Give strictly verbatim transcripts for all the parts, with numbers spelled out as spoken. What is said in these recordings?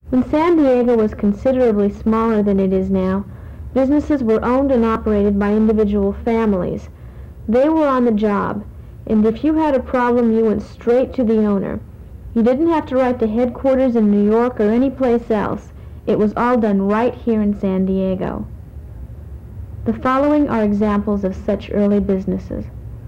When San Diego was considerably smaller than it is now, businesses were owned and operated by individual families. They were on the job, and if you had a problem, you went straight to the owner. You didn't have to write to headquarters in New York or any place else. It was all done right here in San Diego. The following are examples of such early businesses.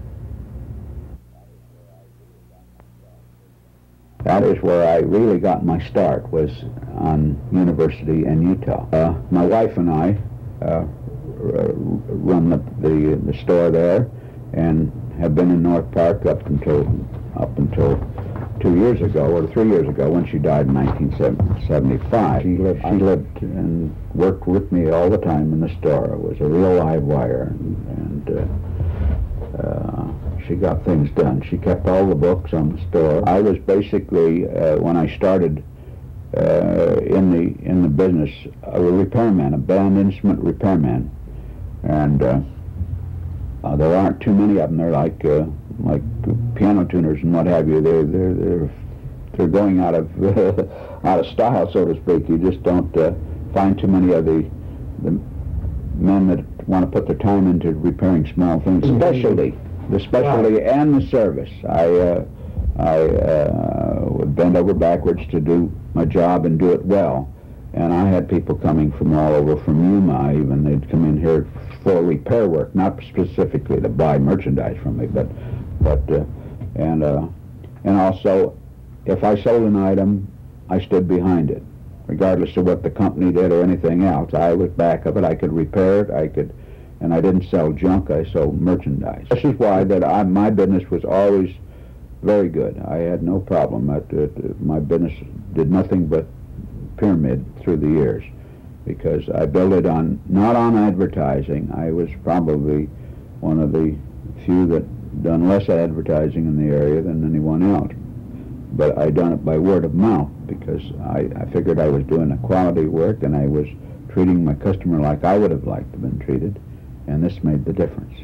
That is where I really got my start, was on University in Utah. Uh, my wife and I uh, run the, the the store there, and have been in North Park up until up until two years ago, or three years ago, when she died in nineteen seventy-five. She lived, she lived and worked with me all the time in the store. It was a real live wire, and, and uh, uh, she got things done. She kept all the books on the store. I was basically, uh, when I started uh, in the in the business, a repairman, a band instrument repairman, and uh, uh, there aren't too many of them. They're like uh, like piano tuners and what have you. They're they're they're they're going out of uh, out of style, so to speak. You just don't uh, find too many of the the men that want to put their time into repairing small things, especially. The specialty wow. and the service. I uh, I uh, would bend over backwards to do my job and do it well. And I had people coming from all over, from Yuma even. They'd come in here for repair work, not specifically to buy merchandise from me, but but uh, and uh, and also, if I sold an item, I stood behind it, regardless of what the company did or anything else. I was back of it. I could repair it. I could. And I didn't sell junk, I sold merchandise. This is why that I, my business was always very good. I had no problem. I, it, my business did nothing but pyramid through the years, because I built it on, not on advertising. I was probably one of the few that done less advertising in the area than anyone else. But I done it by word of mouth, because I, I figured I was doing a quality work, and I was treating my customer like I would have liked to have been treated. And this made the difference.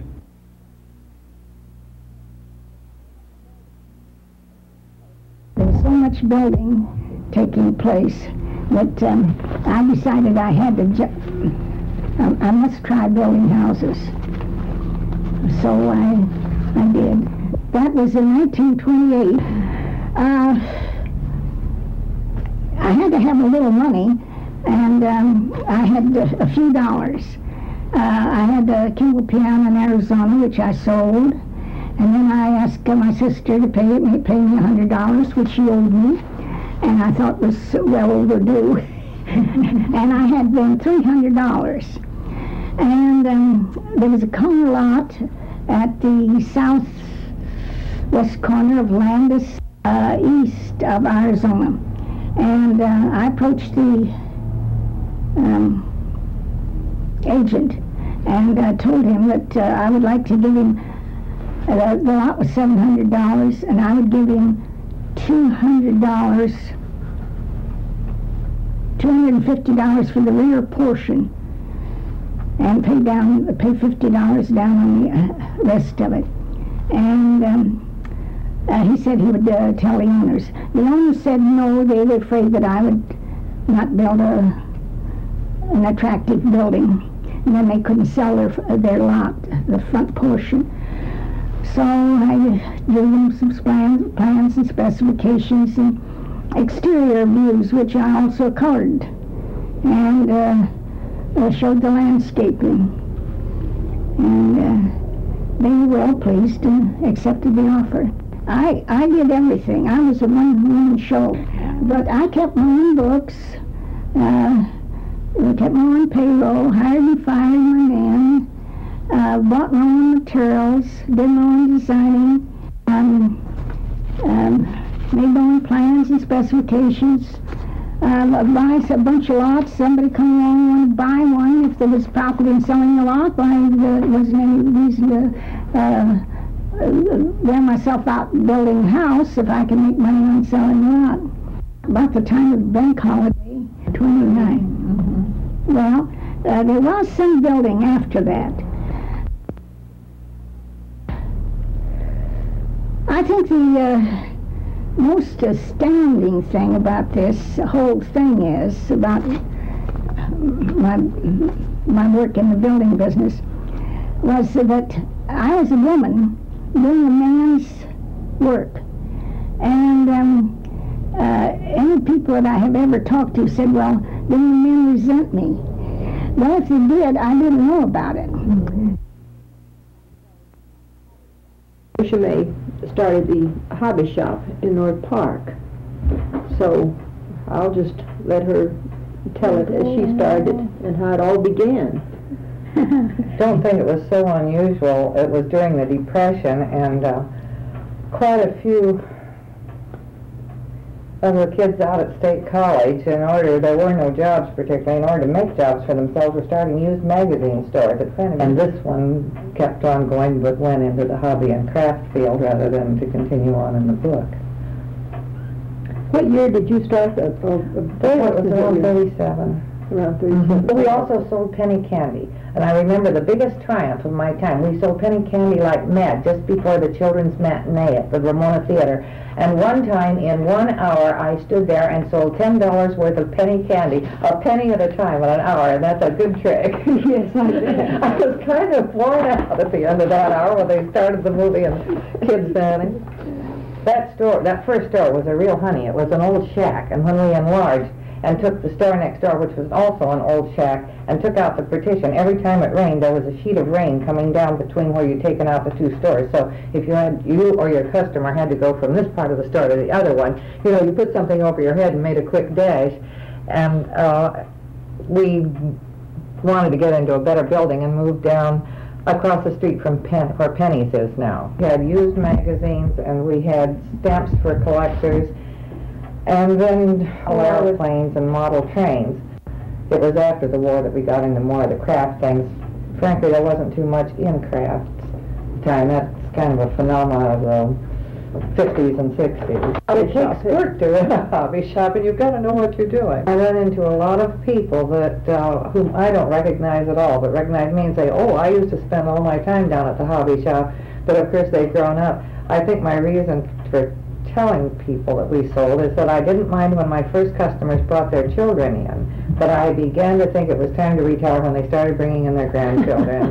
There's so much building taking place that um, I decided I had to, ju um, I must try building houses. So I, I did. That was in nineteen twenty-eight. Uh, I had to have a little money, and um, I had a, a few dollars. Uh, I had a Kimball piano in Arizona, which I sold, and then I asked uh, my sister to pay me, pay me one hundred dollars, which she owed me, and I thought was well overdue. And I had then three hundred dollars. And um, there was a corner lot at the southwest corner of Landis, uh, east of Arizona. And uh, I approached the um, agent and uh, told him that uh, I would like to give him, uh, the lot was seven hundred dollars, and I would give him two hundred dollars, two hundred fifty dollars for the rear portion, and pay down, pay fifty dollars down on the uh, rest of it. And um, uh, he said he would uh, tell the owners. The owners said no, they were afraid that I would not build a an attractive building, and then they couldn't sell their their lot, the front portion. So I gave them some plans, plans and specifications and exterior views, which I also colored, and uh, uh, showed the landscaping. And uh, they were well pleased and accepted the offer. I, I did everything. I was a one-woman show, but I kept my own books. Uh, We kept my own payroll, hired and fired my men, uh, bought my own materials, did my own designing, um, um, made my own plans and specifications, uh, buy a bunch of lots. Somebody come along and wanted to buy one. If there was profit in selling a lot, well, there wasn't any reason to uh, wear myself out building a house if I can make money on selling a lot. About the time of the bank holiday, twenty-nine. Mm-hmm. Well, uh, there was some building after that. I think the uh, most astounding thing about this whole thing is, about my, my work in the building business, was that I was a woman doing a man's work. And um, uh, any people that I have ever talked to said, well, then the men resent me. Well, if they did, I didn't know about it. Mm-hmm. Gracia Mae started the hobby shop in North Park. So I'll just let her tell it as she started and how it all began. Don't think it was so unusual. It was during the Depression, and uh, quite a few of the kids out at State College, in order, there were no jobs particularly, in order to make jobs for themselves, were starting used magazine stores at Fenimore. And this one kept on going, but went into the hobby and craft field rather than to continue on in the book. What year did you start that? Uh, It was around thirty-seven. Around thirty-seven. But we also sold penny candy. And I remember the biggest triumph of my time, we sold penny candy like mad just before the children's matinee at the Ramona Theater. And one time, in one hour, I stood there and sold ten dollars worth of penny candy, a penny at a time in an hour, and that's a good trick. Yes, I did. I was kind of worn out at the end of that hour when they started the movie and kids vanished. That store, that first store was a real honey. It was an old shack, and when we enlarged and took the store next door, which was also an old shack, and took out the partition, every time it rained, there was a sheet of rain coming down between where you'd taken out the two stores. So if you had, you or your customer had to go from this part of the store to the other one, you know, you put something over your head and made a quick dash. And uh, we wanted to get into a better building and moved down across the street from Pen where Penny's is now. We had used magazines, and we had stamps for collectors, and then airplanes and model trains. It was after the war that we got into more of the craft things. Frankly, there wasn't too much in crafts at the time. That's kind of a phenomenon of the fifties and sixties. It takes work to run a hobby shop, and you've got to know what you're doing. I run into a lot of people that uh, whom I don't recognize at all, but recognize me and say, oh, I used to spend all my time down at the hobby shop, but of course they've grown up. I think my reason for telling people that we sold is that I didn't mind when my first customers brought their children in, but I began to think it was time to retire when they started bringing in their grandchildren.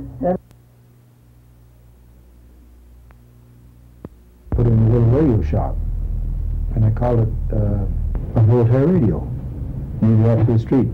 Put in a little radio shop, and I called it uh, a Voltaire radio, maybe off the street.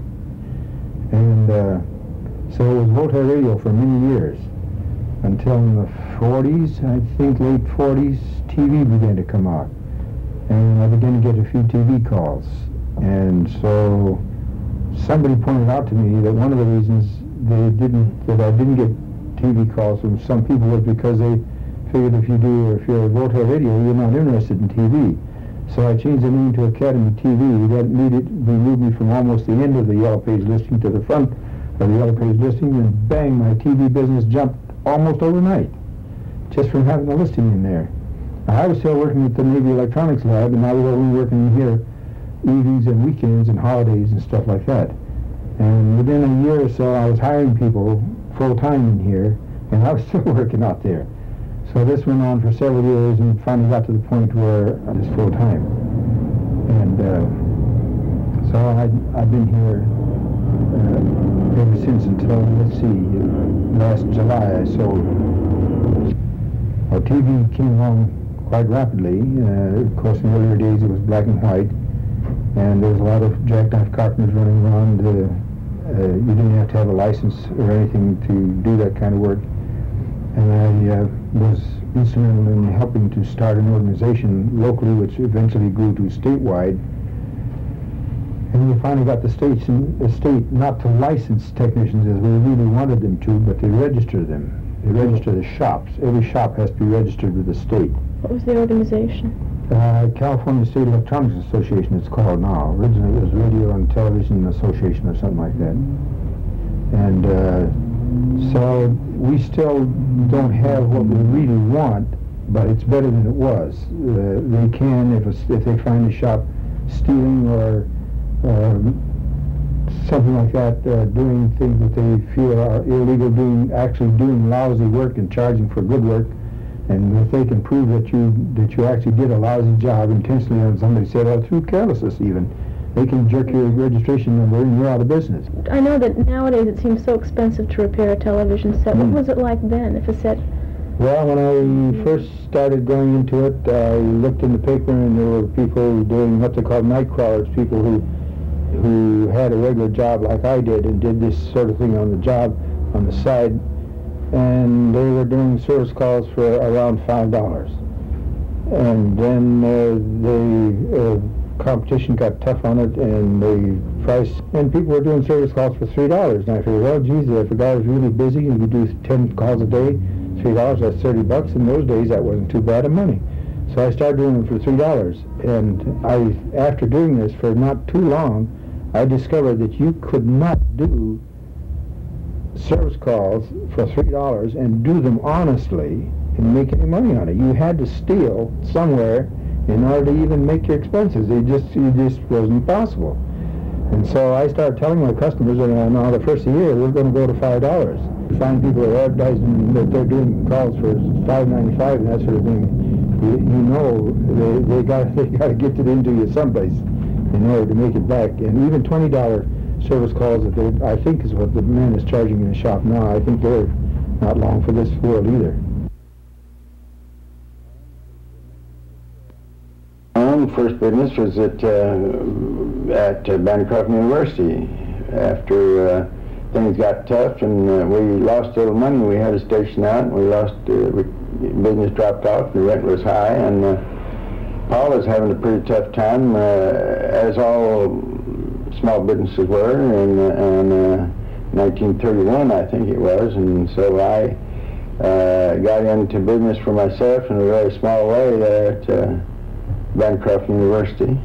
And uh, so it was Voltaire radio for many years, until in the forties, I think late forties, T V began to come out, and I began to get a few T V calls. And so somebody pointed out to me that one of the reasons they didn't, that I didn't get T V calls from some people was because they figured if you do, if you're a Voltaire radio, you're not interested in T V. So I changed the name to Academy T V. That made it, removed me from almost the end of the Yellow Page listing to the front of the Yellow Page listing, and bang, my T V business jumped almost overnight, just from having a listing in there. Now, I was still working at the Navy Electronics Lab, and I was only working here evenings and weekends and holidays and stuff like that. And within a year or so, I was hiring people full-time in here, and I was still working out there. So this went on for several years, and finally got to the point where I was full-time. And uh, so I, I've been here uh, ever since until, let's see, last July I sold. Our T V came along quite rapidly. Uh, of course, in earlier days it was black and white, and there was a lot of jackknife carpenters running around. Uh, uh, you didn't have to have a license or anything to do that kind of work. And I uh, was instrumental in helping to start an organization locally, which eventually grew to statewide. And we finally got the states in, the state not to license technicians as we really wanted them to, but to register them. They register the shops. Every shop has to be registered with the state. What was the organization? Uh, California State Electronics Association, it's called now. Originally it was Radio and Television Association or something like that. And uh, so we still don't have what we really want, but it's better than it was. Uh, they can, if, a, if they find a shop stealing or uh, something like that, uh, doing things that they feel are illegal, doing actually doing lousy work and charging for good work, And if they can prove that you that you actually did a lousy job intentionally, and somebody said, oh, through carelessness even, they can jerk your registration number and you're out of business. I know that nowadays it seems so expensive to repair a television set. Mm. What was it like then, if a set... Well, when I first started going into it, I looked in the paper and there were people doing what they call night crawlers, people who who had a regular job like I did and did this sort of thing on the job, on the side, and they were doing service calls for around five dollars. And then uh, the uh, competition got tough on it, and the price, and people were doing service calls for three dollars. And I figured, well, geez, if a guy was really busy and you do ten calls a day, three dollars, that's thirty bucks. In those days, that wasn't too bad of money. So I started doing them for three dollars. And I, after doing this for not too long, I discovered that you could not do service calls for three dollars and do them honestly and make any money on it. You had to steal somewhere in order to even make your expenses. It just, it just wasn't possible. And so I started telling my customers that uh, now the first year we're going to go to five dollars. You find people that are advertising that they're doing calls for five ninety-five and that sort of thing. You, you know they, they got they got to get it into you someplace in order to make it back. And even twenty dollar service calls that they, I think is what the man is charging in the shop now. I think they're not long for this world either. My own first business was at uh, at uh, Bancroft University. After uh, things got tough and uh, we lost a little money, we had a station out and we lost, uh, we, business dropped off, the rent was high, and uh, Paul was having a pretty tough time, uh, as all small businesses were, in, in uh, nineteen thirty-one, I think it was, and so I uh, got into business for myself in a very small way there at uh, Bancroft University.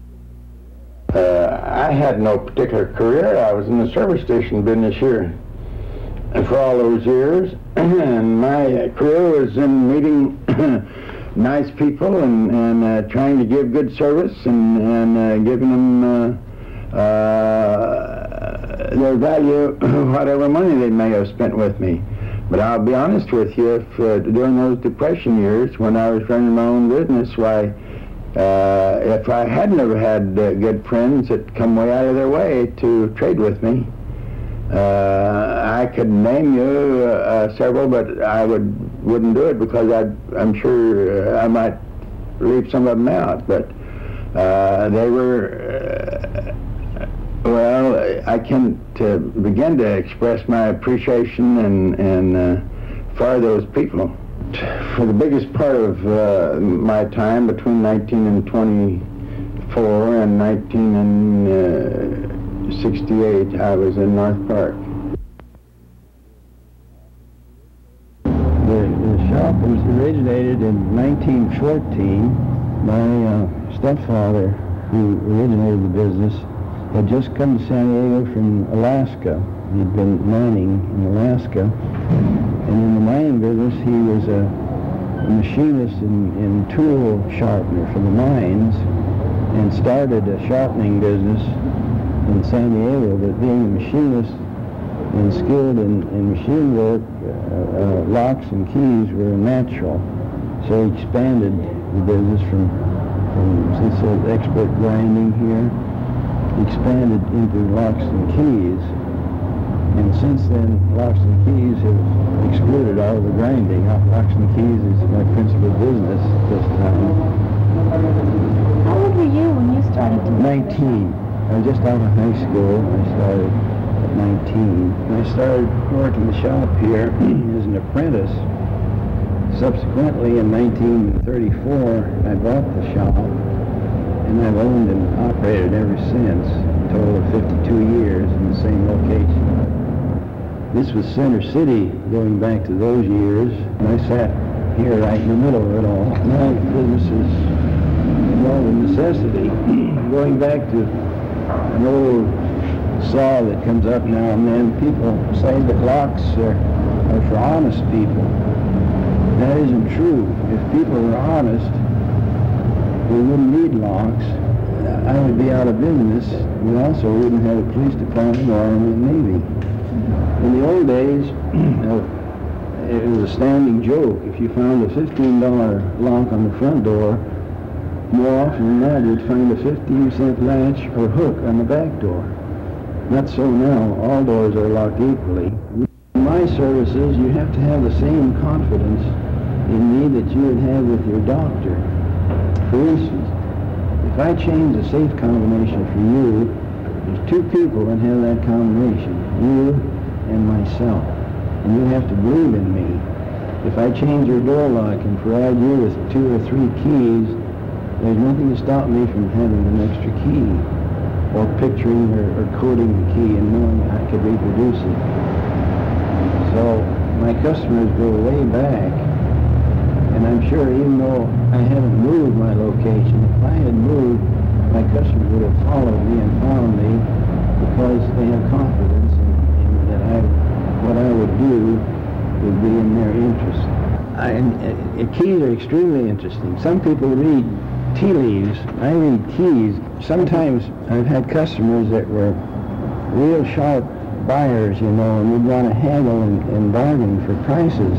Uh, I had no particular career. I was in the service station business here for all those years, and my career was in meeting nice people and, and uh, trying to give good service and, and uh, giving them uh, uh, their value, whatever money they may have spent with me. But I'll be honest with you, if, uh, during those Depression years when I was running my own business, why, uh, if I had never had uh, good friends that come way out of their way to trade with me, uh, I could name you uh, several, but I would, wouldn't do it because I'd, I'm sure uh, I might leave some of them out. But uh, they were, uh, well, I can't uh, begin to express my appreciation and, and uh, for those people. For the biggest part of uh, my time, between nineteen and twenty-four and nineteen and sixty-eight, I was in North Park. The, the shop was originated in nineteen fourteen. My uh, stepfather, who originated the business, had just come to San Diego from Alaska. He'd been mining in Alaska. And in the mining business, he was a, a machinist and, and tool sharpener for the mines, and started a sharpening business in San Diego. But being a machinist and skilled in, in machine work, uh, uh, locks and keys were natural. So he expanded the business from, from since the expert grinding here, expanded into locks and keys. And since then, locks and keys have excluded all of the grinding. Locks and keys is my principal business at this time. How old were you when you started to nineteen. I was just out of high school. I started at nineteen. I started working the shop here as an apprentice. Subsequently, in nineteen thirty-four, I bought the shop, and I've owned and operated ever since, a total of fifty-two years in the same location. This was Center City, going back to those years, and I sat here right in the middle of it all. My business is more of a necessity. Going back to an old saw that comes up now and then, people say that locks are, are for honest people. That isn't true. If people were honest, we wouldn't need locks. I would be out of business. We also wouldn't have a police department or a Navy. In the old days, uh, it was a standing joke. If you found a fifteen dollar lock on the front door, more often than not you'd find a fifteen cent latch or hook on the back door. Not so now. All doors are locked equally. In my services, you have to have the same confidence in me that you would have with your doctor. For instance, if I change a safe combination for you, there's two people that have that combination, you and myself. And you have to believe in me. If I change your door lock and provide you with two or three keys, there's nothing to stop me from having an extra key, or picturing or, or coding the key and knowing I could reproduce it. So my customers go way back, and I'm sure even though I haven't moved my location, if I had moved, my customers would have followed me and found me because they have confidence in, in that I, what I would do would be in their interest. I, and, uh, keys are extremely interesting. Some people read tea leaves. I read keys. Sometimes I've had customers that were real sharp buyers, you know, and would want to haggle and, and bargain for prices,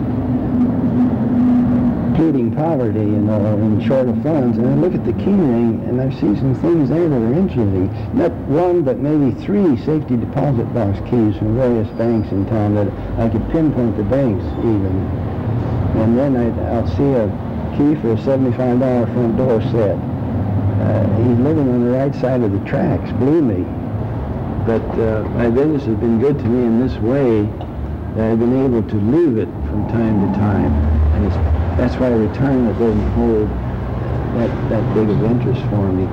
pleading poverty, you know, and short of funds. And I look at the key ring, and I see some things there that are interesting. Not one, but maybe three safety deposit box keys from various banks in town that I could pinpoint the banks even. And then I'd, I'll see a key for a seventy-five dollar front door set. Uh, he's living on the right side of the tracks, believe me. But uh, my business has been good to me in this way that I've been able to leave it from time to time. And it's, that's why retirement doesn't hold that, that big of interest for me.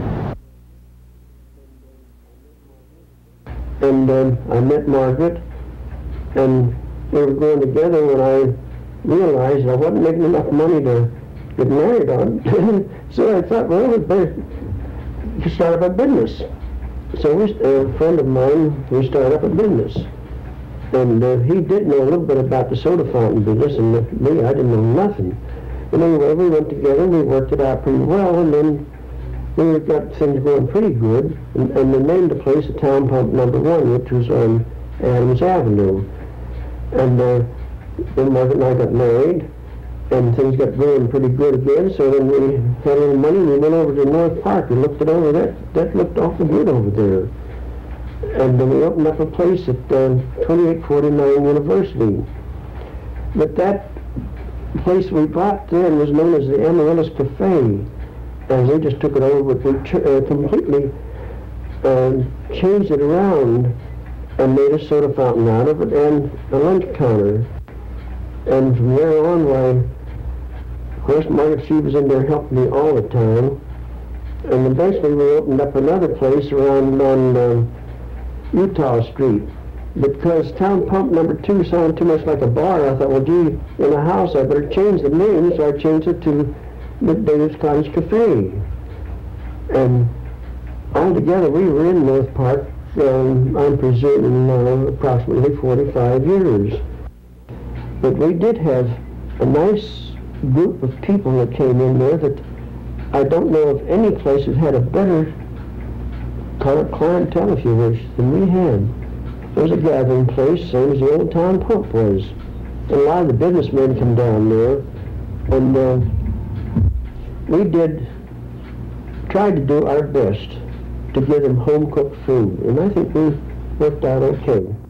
And um, I met Margaret, and we were going together when I realized I wasn't making enough money to get married on. So I thought, well, we'd better start up a business. So we, a friend of mine, we started up a business. And uh, he did know a little bit about the soda fountain business, and me, I didn't know nothing. And anyway, we went together, we worked it out pretty well, and then we got things going pretty good. And, and they named the place a Town Pump Number One, which was on Adams Avenue. And uh, then Margaret and I got married, and things got going pretty good again. So then we had a little money, and we went over to North Park and looked it over. That that looked awful good over there. And then we opened up a place at uh, twenty-eight forty-nine University. But that place we bought then was known as the Amaryllis Cafe, and they just took it over, but we uh, completely uh, changed it around and made a soda fountain out of it and a lunch counter. And from there on, why, of course, Margaret, she was in there helping me all the time. And eventually we opened up another place around on uh, Utah Street. Because Town Pump Number Two sounded too much like a bar, I thought, well, gee, in a house I better change the name, so I changed it to McDavid's Cottage Cafe. And altogether we were in North Park, um, I'm presuming uh, approximately forty-five years. But we did have a nice group of people that came in there that I don't know of any place that had a better clientele, if you wish, than we had. It was a gathering place, same as the old Town Pump was. And a lot of the businessmen come down there, and uh, we did, tried to do our best to give them home-cooked food, and I think we worked out okay.